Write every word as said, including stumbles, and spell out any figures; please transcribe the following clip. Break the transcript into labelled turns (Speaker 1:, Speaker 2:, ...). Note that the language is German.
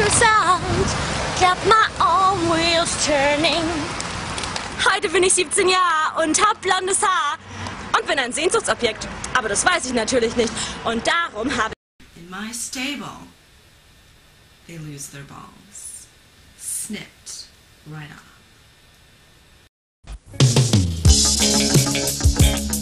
Speaker 1: the sound, kept my own wheels turning. Heute bin ich siebzehn Jahre und hab blondes Haar und bin ein Sehnsuchtsobjekt. Aber das weiß ich natürlich nicht. Und darum habe ich...
Speaker 2: In my stable, they lose their balls. Snipped right off.